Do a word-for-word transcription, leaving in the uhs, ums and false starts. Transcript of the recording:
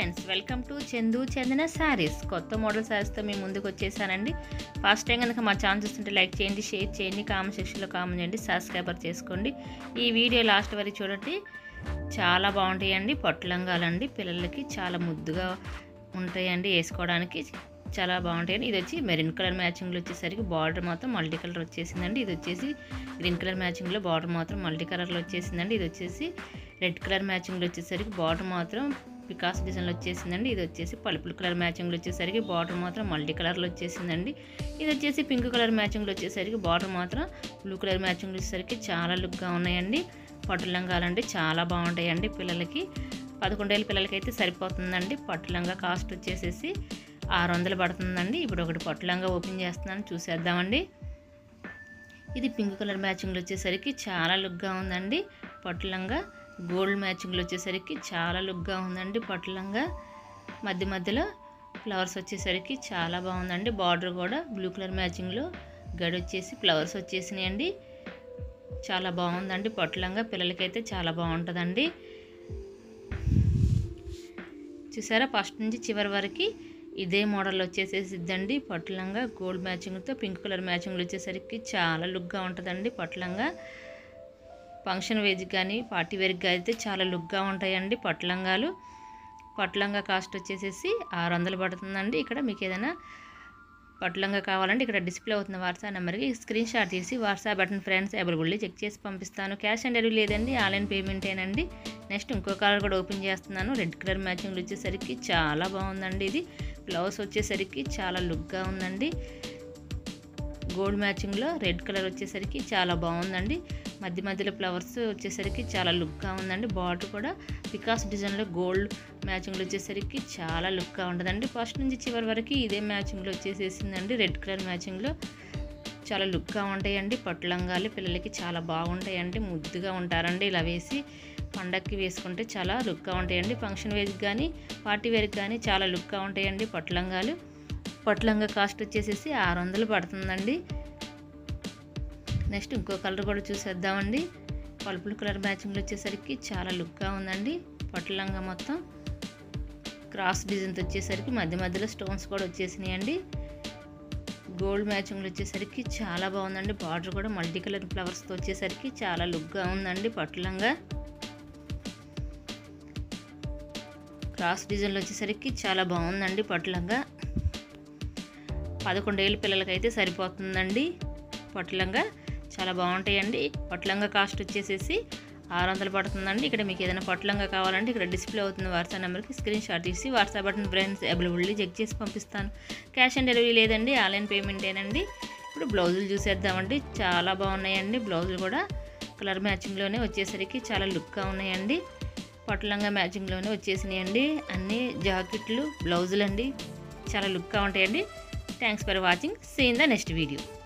Friends, welcome to Chandu Chandana sarees. కొత్త model శారీస్తో మీ ముందుకు వచ్చేసానండి. ఫస్ట్ టైం కనుక మా ఛానల్ చూస్తుంటే లైక్ చేయండి, షేర్ చేయండి, కామెంట్ సెక్షన్లో కామెంట్ చేయండి, సబ్స్క్రైబర్ చేసుకోండి. ఈ వీడియో లాస్ట్ వరకు చూడండి, చాలా బాగుంటాయండి. పట్టు లంగాలండి, పిల్లలకి చాలా ముద్దుగా ఉంటాయండి, వేసుకోవడానికి చాలా బాగుంటాయండి. ఇది వచ్చి మెరూన్ కలర్ మ్యాచింగ్లో వచ్చేసరికి బార్డర్ మాత్రం మల్టీ కలర్ వచ్చేసిందండి. ఇది వచ్చేసి గ్రీన్ కలర్ మ్యాచింగ్లో బార్డర్ మాత్రం మల్టీ కలర్లో వచ్చేసిందండి. ఇది వచ్చేసి రెడ్ కలర్ మ్యాచింగ్లో వచ్చేసరికి బార్డర్ మాత్రం పికాస్ డిజైన్లో వచ్చేసిందండి. ఇది వచ్చేసి పలుపుల కలర్ మ్యాచింగ్లో వచ్చేసరికి బార్డర్ మాత్రం మల్టీ కలర్లో వచ్చేసిందండి. ఇది వచ్చేసి పింక్ కలర్ మ్యాచింగ్లో వచ్చేసరికి బార్డర్ మాత్రం బ్లూ కలర్ మ్యాచింగ్లో వచ్చేసరికి చాలా లుక్గా ఉన్నాయండి. పట్టు లంగాలండి చాలా బాగుంటాయండి. పిల్లలకి పదకొండేళ్ళ పిల్లలకి అయితే సరిపోతుందండి. పట్టు లంగా కాస్ట్ వచ్చేసేసి ఆరు వందలు పడుతుందండి. ఇప్పుడు ఒకటి పట్టు లంగా ఓపెన్ చేస్తున్నాను, చూసేద్దామండి. ఇది పింక్ కలర్ మ్యాచింగ్లో వచ్చేసరికి చాలా లుక్గా ఉందండి. పట్టు లంగా గోల్డ్ మ్యాచింగ్లో వచ్చేసరికి చాలా లుక్గా ఉందండి. పట్టు లంగా మధ్య మధ్యలో ఫ్లవర్స్ వచ్చేసరికి చాలా బాగుందండి. బార్డర్ కూడా బ్లూ కలర్ మ్యాచింగ్లో గడి వచ్చేసి ఫ్లవర్స్ వచ్చేసినాయండి. చాలా బాగుందండి. పట్టు లంగా పిల్లలకైతే చాలా బాగుంటుందండి. చూసారా, ఫస్ట్ నుంచి చివరి వరకు ఇదే మోడల్ వచ్చేసేసిద్దండి. పట్టు లంగా గోల్డ్ మ్యాచింగ్తో పింక్ కలర్ మ్యాచింగ్లు వచ్చేసరికి చాలా లుక్గా ఉంటుందండి. పట్టు లంగా ఫంక్షన్ వేర్కి కానీ పార్టీ వేర్కి అయితే చాలా లుక్గా ఉంటాయండి పట్టు లంగాలు. పట్టు లంగా కాస్ట్ వచ్చేసేసి ఆరు వందలు పడుతుందండి. ఇక్కడ మీకు ఏదైనా పట్టు లంగా కావాలంటే ఇక్కడ డిస్ప్లే అవుతున్న వాట్సాప్ నెంబర్కి స్క్రీన్ షాట్ తీసి WhatsApp button friends availability check చేసి పంపిస్తాను. క్యాష్ ఆన్ డెలివరీ లేదండి, ఆన్లైన్ పేమెంటేనండి. నెక్స్ట్ ఇంకో కలర్ కూడా ఓపెన్ చేస్తున్నాను. రెడ్ కలర్ మ్యాచింగ్లు వచ్చేసరికి చాలా బాగుందండి. ఇది బ్లౌజ్ వచ్చేసరికి చాలా లుక్గా ఉందండి. గోల్డ్ మ్యాచింగ్లో రెడ్ కలర్ వచ్చేసరికి చాలా బాగుందండి. మధ్య మధ్యలో ఫ్లవర్స్ వచ్చేసరికి చాలా లుక్గా ఉందండి. బార్డర్ కూడా పికాస్ డిజైన్లో గోల్డ్ మ్యాచింగ్లో వచ్చేసరికి చాలా లుక్గా ఉంటుందండి. ఫస్ట్ నుంచి చివరి వరకు ఇదే మ్యాచింగ్లో వచ్చేసేసిందండి. రెడ్ కలర్ మ్యాచింగ్లో చాలా లుక్గా ఉంటాయండి. పట్టు లంగాలు పిల్లలకి చాలా బాగుంటాయండి, ముద్దుగా ఉంటారండి. ఇలా వేసి పండక్కి వేసుకుంటే చాలా లుక్గా ఉంటాయండి. ఫంక్షన్ వేర్కి కానీ పార్టీ వేర్కి కానీ చాలా లుక్గా ఉంటాయండి పట్టు లంగాలు. పట్టు లంగా కాస్ట్ వచ్చేసేసి ఆరు వందలు పడుతుందండి. నెక్స్ట్ ఇంకో కలర్ కూడా చూసేద్దామండి. పలుపుల కలర్ మ్యాచింగ్లో వచ్చేసరికి చాలా లుక్గా ఉందండి. పట్టు లంగా మొత్తం క్రాస్ డిజైన్తో వచ్చేసరికి మధ్య మధ్యలో స్టోన్స్ కూడా వచ్చేసినాయండి. గోల్డ్ మ్యాచింగ్లో వచ్చేసరికి చాలా బాగుందండి. బార్డర్ కూడా మల్టీ కలర్ ఫ్లవర్స్తో వచ్చేసరికి చాలా లుక్గా ఉందండి. పట్టు లంగా క్రాస్ డిజైన్లో వచ్చేసరికి చాలా బాగుందండి. పట్టు లంగా పదకొండేళ్ళ పిల్లలకైతే సరిపోతుందండి. పట్టు లంగా చాలా బాగుంటాయండి. పట్టు లంగా కాస్ట్ వచ్చేసేసి ఆరు వందలు పడుతుందండి. ఇక్కడ మీకు ఏదైనా పట్టు లంగా కావాలంటే ఇక్కడ డిస్ప్లే అవుతున్న వాట్సాప్ నెంబర్కి స్క్రీన్ షాట్ తీసి WhatsApp button friends availability check చేసి పంపిస్తాను. క్యాష్ ఆన్ డెలివరీ లేదండి, ఆన్లైన్ పేమెంటేనండి. ఇప్పుడు బ్లౌజులు చూసేద్దామండి. చాలా బాగున్నాయండి. బ్లౌజులు కూడా కలర్ మ్యాచింగ్లోనే వచ్చేసరికి చాలా లుక్గా ఉన్నాయండి. పట్టు లంగా మ్యాచింగ్లోనే వచ్చేసినాయండి. అన్ని జాకెట్లు బ్లౌజులు అండి చాలా లుక్గా ఉంటాయండి. Thanks for watching. See in the next video.